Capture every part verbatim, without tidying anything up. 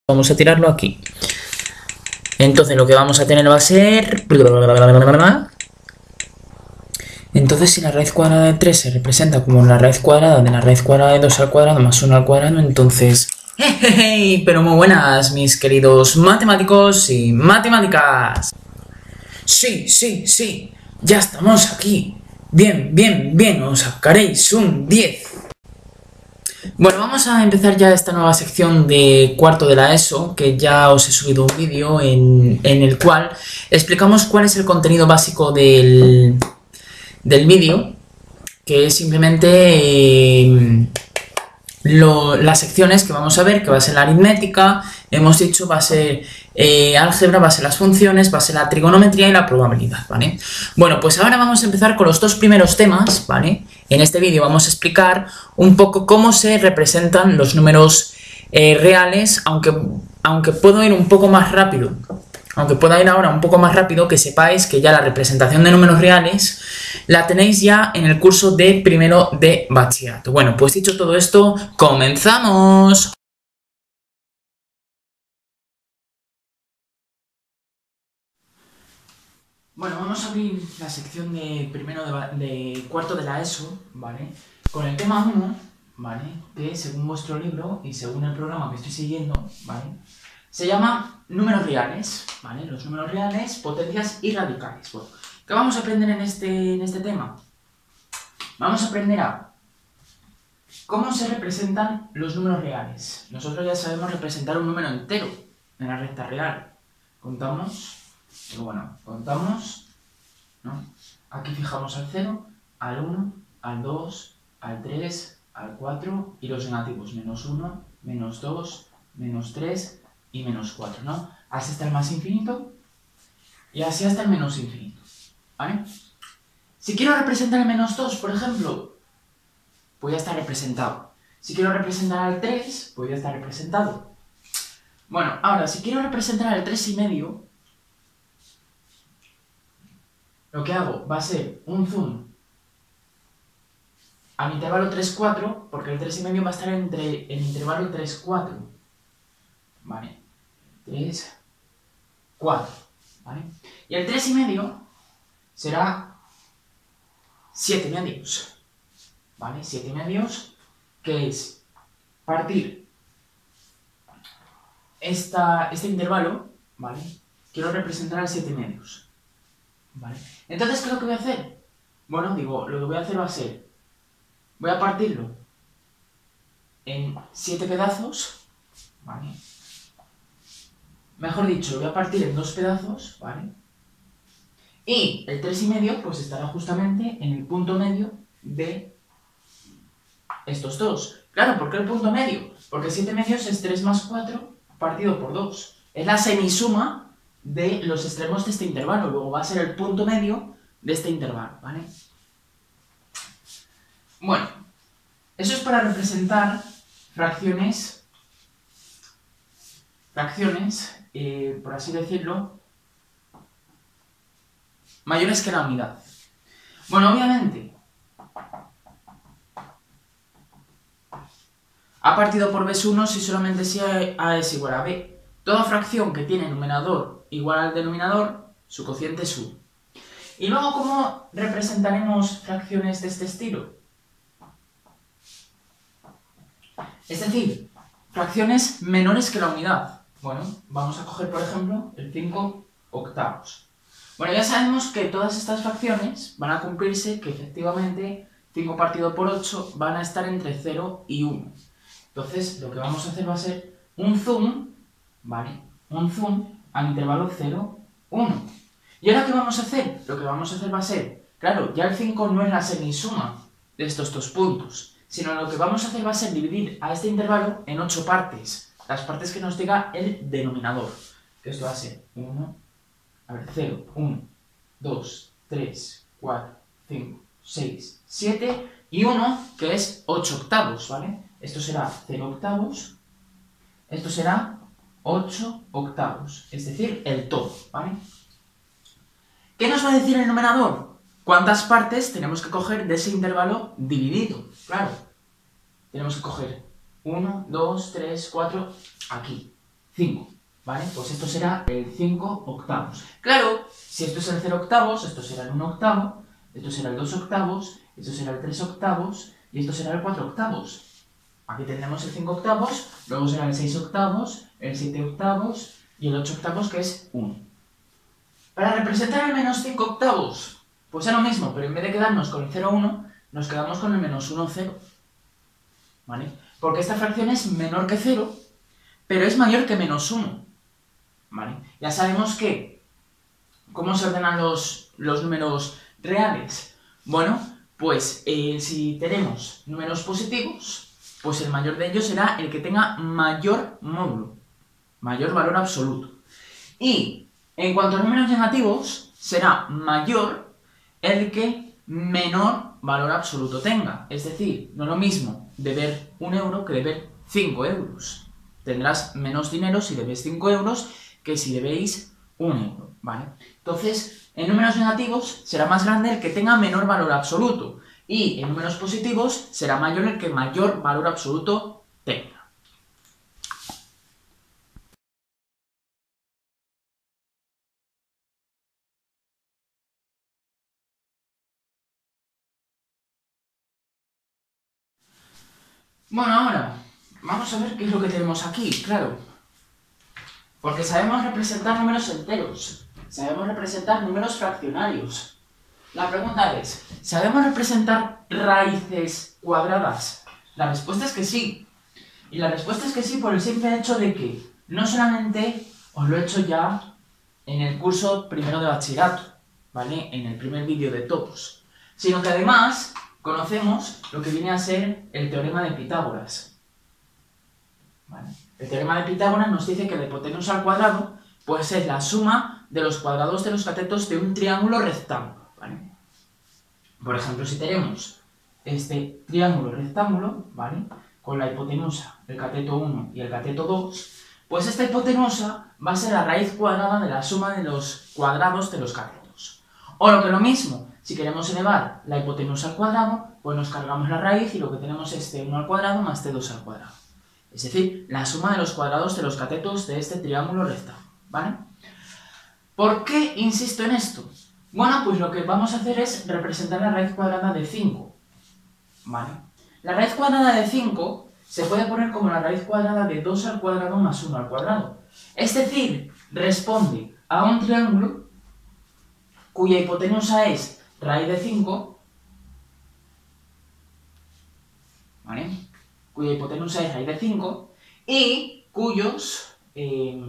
Vamos a tirarlo aquí. Entonces lo que vamos a tener va a ser... Entonces si la raíz cuadrada de tres se representa como la raíz cuadrada de la raíz cuadrada de dos al cuadrado más uno al cuadrado, entonces... ¡Hey! Pero muy buenas, mis queridos matemáticos y matemáticas. Sí, sí, sí, ya estamos aquí. Bien, bien, bien, os sacaréis un diez. Bueno, vamos a empezar ya esta nueva sección de cuarto de la ESO, que ya os he subido un vídeo en, en el cual explicamos cuál es el contenido básico del, del vídeo, que es simplemente eh, lo, las secciones que vamos a ver, que va a ser la aritmética, hemos dicho va a ser eh, álgebra, va a ser las funciones, va a ser la trigonometría y la probabilidad, ¿vale? Bueno, pues ahora vamos a empezar con los dos primeros temas, ¿vale? En este vídeo vamos a explicar un poco cómo se representan los números eh, reales, aunque, aunque puedo ir un poco más rápido, aunque pueda ir ahora un poco más rápido, que sepáis que ya la representación de números reales la tenéis ya en el curso de primero de bachillerato. Bueno, pues dicho todo esto, ¡comenzamos! Bueno, vamos a abrir la sección de primero de, de cuarto de la ESO, ¿vale? Con el tema uno, ¿vale? Que según vuestro libro y según el programa que estoy siguiendo, ¿vale? Se llama números reales, ¿vale? Los números reales, potencias y radicales. Bueno, ¿qué vamos a aprender en este, en este tema? Vamos a aprender a cómo se representan los números reales. Nosotros ya sabemos representar un número entero en la recta real. Contamos, pero bueno, contamos, ¿no? Aquí fijamos al cero, al uno, al dos, al tres, al cuatro y los negativos, menos uno, menos dos, menos tres y menos cuatro, ¿no? Así hasta el más infinito y así hasta el menos infinito, ¿vale? Si quiero representar el menos dos, por ejemplo, pues ya está representado. Si quiero representar al tres, pues ya está representado. Bueno, ahora, si quiero representar al tres y medio, lo que hago va a ser un zoom al intervalo tres, cuatro, porque el tres y medio va a estar entre el intervalo tres, cuatro. ¿Vale? tres, cuatro. ¿Vale? Y el tres y medio será siete medios. ¿Vale? siete medios, que es partir esta, este intervalo, ¿vale? Quiero representar al siete medios. ¿Vale? Entonces, ¿qué es lo que voy a hacer? Bueno, digo, lo que voy a hacer va a ser, voy a partirlo en siete pedazos, ¿vale? Mejor dicho, lo voy a partir en dos pedazos, ¿vale? Y el tres y medio, pues estará justamente en el punto medio de estos dos. Claro, ¿por qué el punto medio? Porque siete medios es tres más cuatro partido por dos. Es la semisuma de los extremos de este intervalo. Luego va a ser el punto medio de este intervalo, ¿vale? Bueno, eso es para representar fracciones, fracciones, eh, por así decirlo, mayores que la unidad. Bueno, obviamente, A partido por B uno si solamente si A es igual a B. Toda fracción que tiene numerador igual al denominador, su cociente es uno. Y luego, ¿cómo representaremos fracciones de este estilo? Es decir, fracciones menores que la unidad. Bueno, vamos a coger, por ejemplo, el cinco octavos. Bueno, ya sabemos que todas estas fracciones van a cumplirse, que efectivamente cinco partido por ocho van a estar entre cero y uno. Entonces, lo que vamos a hacer va a ser un zoom, ¿vale? Un zoom al intervalo cero, uno. ¿Y ahora qué vamos a hacer? Lo que vamos a hacer va a ser, claro, ya el cinco no es la semisuma de estos dos puntos, sino lo que vamos a hacer va a ser dividir a este intervalo en ocho partes, las partes que nos diga el denominador. Esto va a ser uno, a ver, cero, uno, dos, tres, cuatro, cinco, seis, siete y uno, que es ocho octavos, ¿vale? Esto será cero octavos, esto será ocho octavos, es decir, el todo, ¿vale? ¿Qué nos va a decir el numerador? ¿Cuántas partes tenemos que coger de ese intervalo dividido? Claro, tenemos que coger uno, dos, tres, cuatro, aquí. cinco, ¿vale? Pues esto será el cinco octavos. Claro, si esto es el cero octavos, esto será el uno octavo, esto será el dos octavos, esto será el tres octavos y esto será el cuatro octavos. Aquí tendremos el cinco octavos, luego será el seis octavos, el siete octavos y el ocho octavos, que es uno. Para representar el menos cinco octavos, pues es lo mismo, pero en vez de quedarnos con el cero uno, nos quedamos con el menos uno cero, ¿vale? Porque esta fracción es menor que cero, pero es mayor que menos uno, ¿vale? Ya sabemos que, ¿cómo se ordenan los, los números reales? Bueno, pues eh, si tenemos números positivos, pues el mayor de ellos será el que tenga mayor módulo, mayor valor absoluto. Y en cuanto a números negativos, será mayor el que menor valor absoluto tenga. Es decir, no es lo mismo deber un euro que deber cinco euros. Tendrás menos dinero si debes cinco euros que si debéis un euro, ¿vale? Entonces, en números negativos será más grande el que tenga menor valor absoluto. Y en números positivos será mayor el que mayor valor absoluto tenga. Bueno, ahora, vamos a ver qué es lo que tenemos aquí, claro. Porque sabemos representar números enteros, sabemos representar números fraccionarios. La pregunta es, ¿sabemos representar raíces cuadradas? La respuesta es que sí. Y la respuesta es que sí por el simple hecho de que no solamente os lo he hecho ya en el curso primero de bachillerato, ¿vale? En el primer vídeo de todos, sino que además conocemos lo que viene a ser el teorema de Pitágoras, ¿vale? El teorema de Pitágoras nos dice que la hipotenusa al cuadrado pues es la suma de los cuadrados de los catetos de un triángulo rectángulo, ¿vale? Por ejemplo, si tenemos este triángulo rectángulo, ¿vale?, con la hipotenusa, el cateto uno y el cateto dos, pues esta hipotenusa va a ser la raíz cuadrada de la suma de los cuadrados de los catetos. O lo que es lo mismo, si queremos elevar la hipotenusa al cuadrado, pues nos cargamos la raíz y lo que tenemos es ce uno al cuadrado más ce dos al cuadrado. Es decir, la suma de los cuadrados de los catetos de este triángulo rectángulo, ¿vale? ¿Por qué insisto en esto? Bueno, pues lo que vamos a hacer es representar la raíz cuadrada de cinco, ¿vale? La raíz cuadrada de cinco se puede poner como la raíz cuadrada de dos al cuadrado más uno al cuadrado. Es decir, responde a un triángulo cuya hipotenusa es raíz de cinco, ¿vale?, cuya hipotenusa es raíz de cinco y cuyos, eh,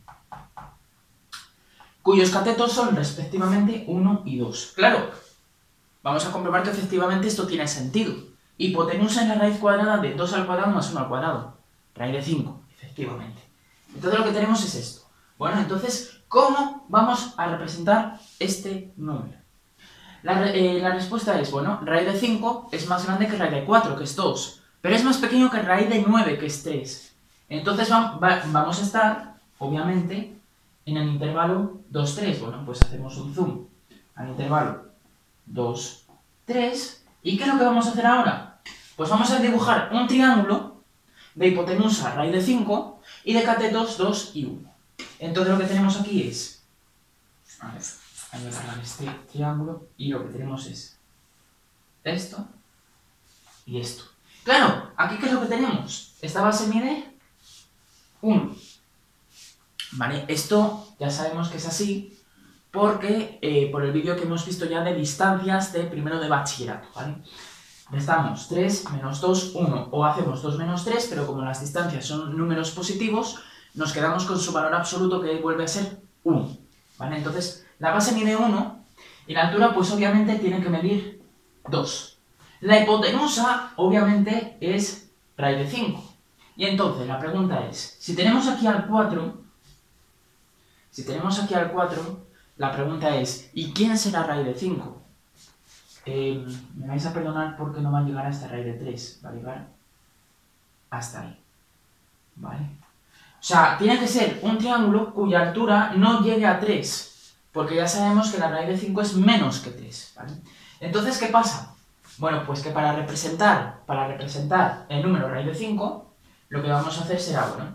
cuyos catetos son respectivamente uno y dos. Claro, vamos a comprobar que efectivamente esto tiene sentido. Hipotenusa es la raíz cuadrada de dos al cuadrado más uno al cuadrado. Raíz de cinco, efectivamente. Entonces lo que tenemos es esto. Bueno, entonces, ¿cómo vamos a representar este número? La, eh, la respuesta es, bueno, raíz de cinco es más grande que raíz de cuatro, que es dos. Pero es más pequeño que raíz de nueve, que es tres. Entonces va, va, vamos a estar, obviamente, en el intervalo dos, tres. Bueno, pues hacemos un zoom al intervalo dos, tres. ¿Y qué es lo que vamos a hacer ahora? Pues vamos a dibujar un triángulo de hipotenusa raíz de cinco y de catetos dos y uno. Entonces lo que tenemos aquí es... A ver, voy a cargar este triángulo y lo que tenemos es esto y esto. Claro, aquí ¿qué es lo que tenemos? Esta base mide uno. ¿Vale? Esto ya sabemos que es así porque eh, por el vídeo que hemos visto ya de distancias de primero de bachillerato, ¿vale? Restamos tres menos dos, uno, o hacemos dos menos tres, pero como las distancias son números positivos, nos quedamos con su valor absoluto que vuelve a ser uno, ¿vale? Entonces, la base mide uno y la altura pues obviamente tiene que medir dos. La hipotenusa obviamente es raíz de cinco. Y entonces la pregunta es, si tenemos aquí al cuatro, si tenemos aquí al cuatro, la pregunta es, ¿y quién será raíz de cinco? Eh, me vais a perdonar porque no va a llegar hasta raíz de tres, va a llegar hasta ahí, ¿vale? O sea, tiene que ser un triángulo cuya altura no llegue a tres, porque ya sabemos que la raíz de cinco es menos que tres, ¿vale? Entonces, ¿qué pasa? Bueno, pues que para representar, para representar el número raíz de cinco, lo que vamos a hacer será, bueno,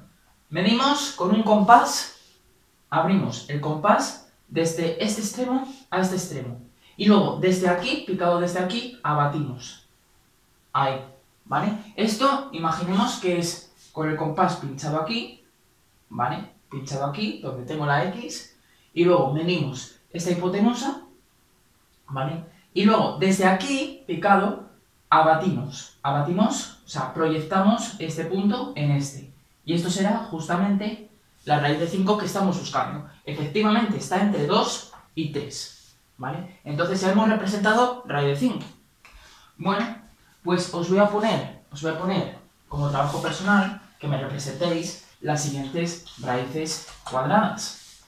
Medimos con un compás, abrimos el compás desde este extremo a este extremo. Y luego, desde aquí, picado desde aquí, abatimos. Ahí, ¿vale? Esto, imaginemos que es con el compás pinchado aquí, ¿vale? Pinchado aquí, donde tengo la X, y luego medimos esta hipotenusa, ¿vale? Y luego, desde aquí, picado, abatimos. Abatimos, o sea, proyectamos este punto en este. Y esto será justamente la raíz de cinco que estamos buscando. Efectivamente, está entre dos y tres, ¿vale? Entonces ya hemos representado raíz de cinco. Bueno, pues os voy a poner, os voy a poner como trabajo personal que me representéis las siguientes raíces cuadradas.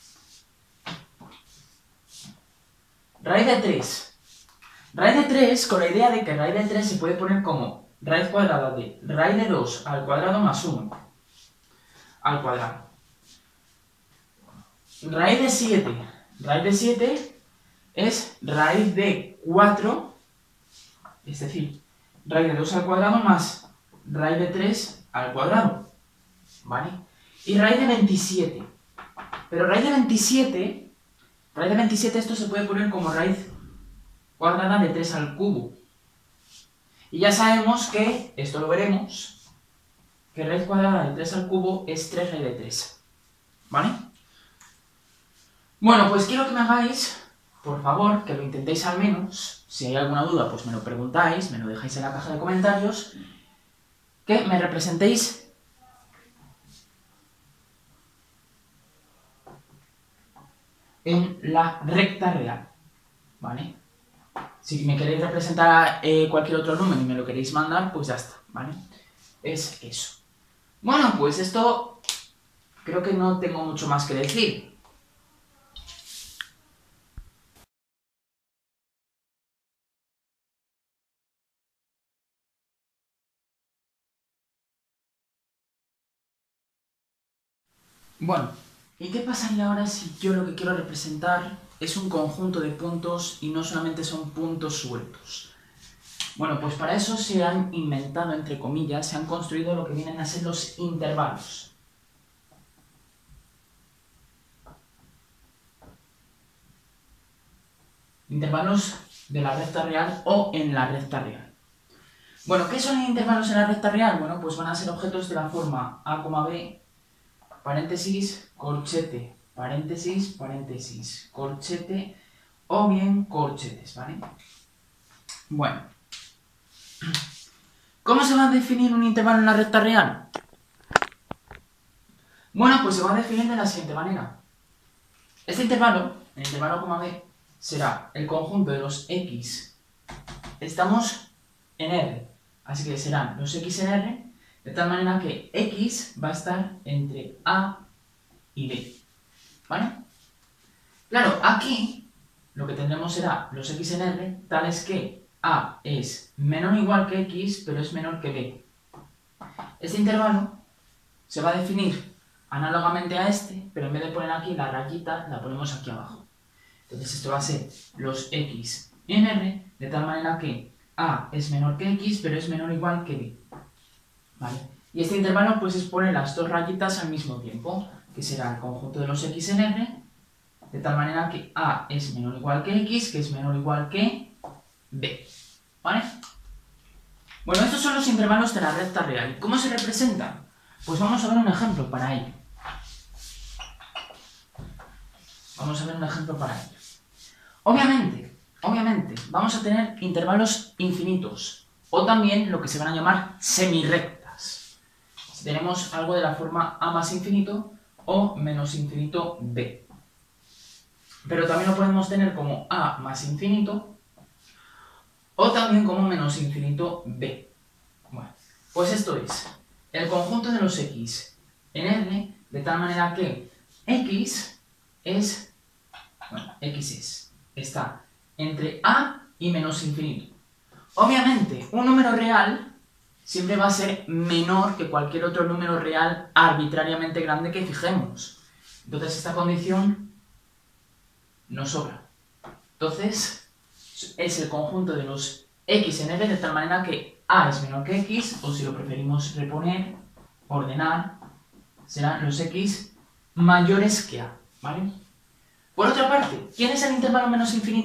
Raíz de tres. Raíz de tres, con la idea de que raíz de tres se puede poner como raíz cuadrada de raíz de dos al cuadrado más uno al cuadrado. Raíz de siete. Raíz de siete es raíz de cuatro, es decir, raíz de dos al cuadrado más raíz de tres al cuadrado, ¿vale? Y raíz de veintisiete. Pero raíz de veintisiete, raíz de veintisiete esto se puede poner como raíz cuadrada de tres al cubo. Y ya sabemos que, esto lo veremos, que raíz cuadrada de tres al cubo es tres raíz de tres, ¿vale? Bueno, pues quiero que me hagáis, por favor, que lo intentéis al menos. Si hay alguna duda, pues me lo preguntáis, me lo dejáis en la caja de comentarios. Que me representéis en la recta real, ¿vale? Si me queréis representar eh, cualquier otro número y me lo queréis mandar, pues ya está, ¿vale? Es eso. Bueno, pues esto creo que no tengo mucho más que decir. Bueno, ¿y qué pasaría ahora si yo lo que quiero representar es un conjunto de puntos y no solamente son puntos sueltos? Bueno, pues para eso se han inventado, entre comillas, se han construido lo que vienen a ser los intervalos. Intervalos de la recta real o en la recta real. Bueno, ¿qué son intervalos en la recta real? Bueno, pues van a ser objetos de la forma a, b, paréntesis, corchete, paréntesis, paréntesis, corchete o bien corchetes, ¿vale? Bueno, ¿cómo se va a definir un intervalo en la recta real? Bueno, pues se va a definir de la siguiente manera. Este intervalo, el intervalo b, será el conjunto de los x. Estamos en R, así que serán los x en R, de tal manera que x va a estar entre A y B, ¿vale? Claro, aquí lo que tendremos será los x en R, tales que A es menor o igual que x, pero es menor que B. Este intervalo se va a definir análogamente a este, pero en vez de poner aquí la rayita, la ponemos aquí abajo. Entonces esto va a ser los x en R, de tal manera que A es menor que x, pero es menor o igual que B, ¿vale? Y este intervalo pues es poner las dos rayitas al mismo tiempo, que será el conjunto de los x en R, de tal manera que A es menor o igual que x, que es menor o igual que B, ¿vale? Bueno, estos son los intervalos de la recta real. ¿Cómo se representan? Pues vamos a ver un ejemplo para ello. Vamos a ver un ejemplo para ello. Obviamente, obviamente, vamos a tener intervalos infinitos, o también lo que se van a llamar semirrectas. Si tenemos algo de la forma a más infinito o menos infinito b. Pero también lo podemos tener como a más infinito o también como menos infinito b. Bueno, pues esto es el conjunto de los x en R, de tal manera que x es, bueno, x es, está entre a y menos infinito. Obviamente, un número real siempre va a ser menor que cualquier otro número real arbitrariamente grande que fijemos. Entonces esta condición no sobra. Entonces es el conjunto de los x en R de tal manera que a es menor que x, o si lo preferimos reponer, ordenar, serán los X mayores que A, ¿vale? Por otra parte, ¿quién es el intervalo menos infinito?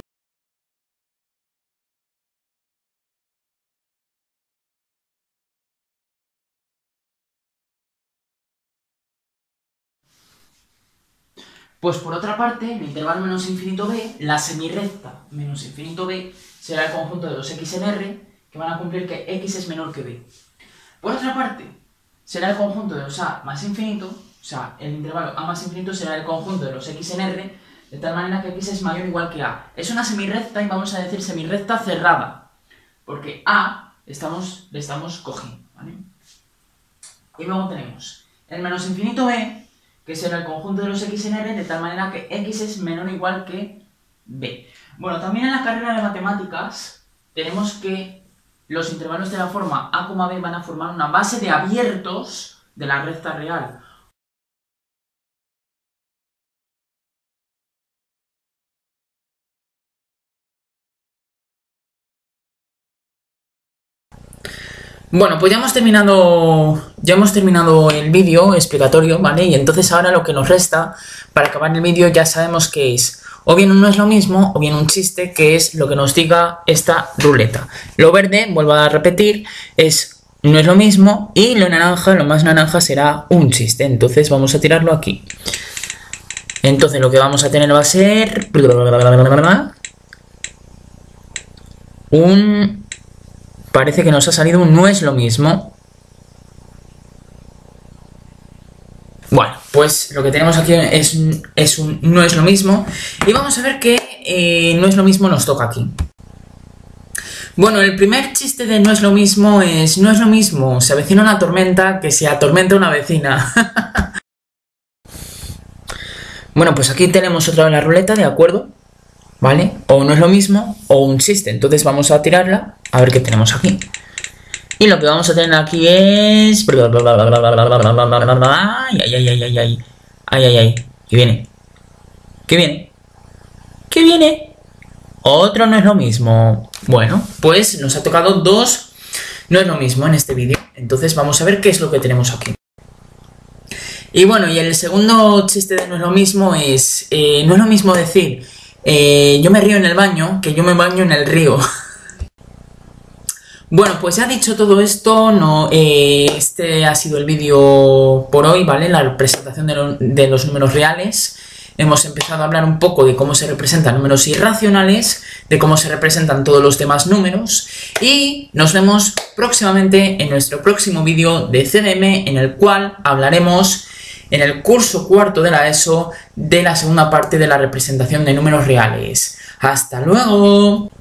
Pues por otra parte, el intervalo menos infinito b, la semirrecta menos infinito b, será el conjunto de los x en R, que van a cumplir que x es menor que b. Por otra parte, será el conjunto de los a más infinito, o sea, el intervalo a más infinito será el conjunto de los x en R, de tal manera que x es mayor o igual que a. Es una semirrecta y vamos a decir semirrecta cerrada, porque a estamos, le estamos cogiendo, ¿vale? Y luego tenemos el menos infinito b, que será el conjunto de los x en R, de tal manera que x es menor o igual que b. Bueno, también en la carrera de matemáticas tenemos que los intervalos de la forma a, b van a formar una base de abiertos de la recta real. Bueno, pues ya hemos terminado, ya hemos terminado el vídeo explicatorio, ¿vale? Y entonces ahora lo que nos resta para acabar el vídeo ya sabemos que es o bien un no es lo mismo o bien un chiste, que es lo que nos diga esta ruleta. Lo verde, vuelvo a repetir, es no es lo mismo, y lo naranja, lo más naranja será un chiste. Entonces vamos a tirarlo aquí. Entonces lo que vamos a tener va a ser un... Parece que nos ha salido un no es lo mismo. Bueno, pues lo que tenemos aquí es, es un no es lo mismo. Y vamos a ver qué eh, no es lo mismo nos toca aquí. Bueno, el primer chiste de no es lo mismo es no es lo mismo, se avecina una tormenta que se atormenta una vecina. Bueno, pues aquí tenemos otra vez la ruleta, ¿de acuerdo? ¿Vale? O no es lo mismo o un chiste. Entonces vamos a tirarla a ver qué tenemos aquí. Y lo que vamos a tener aquí es... Ay, ay, ay, ay, ay, ay. Ay, ay, ay. ¿Qué viene? ¿Qué viene? ¿Qué viene? Otro no es lo mismo. Bueno, pues nos ha tocado dos no es lo mismo en este vídeo. Entonces vamos a ver qué es lo que tenemos aquí. Y bueno, y el segundo chiste de no es lo mismo es... Eh, no es lo mismo decir... Eh, yo me río en el baño, que yo me baño en el río. Bueno, pues ya dicho todo esto, no, eh, este ha sido el vídeo por hoy, ¿vale? La presentación de, lo, de los números reales. Hemos empezado a hablar un poco de cómo se representan números irracionales, de cómo se representan todos los demás números, y nos vemos próximamente en nuestro próximo vídeo de C D M, en el cual hablaremos en el curso cuarto de la ESO de la segunda parte de la representación de números reales. ¡Hasta luego!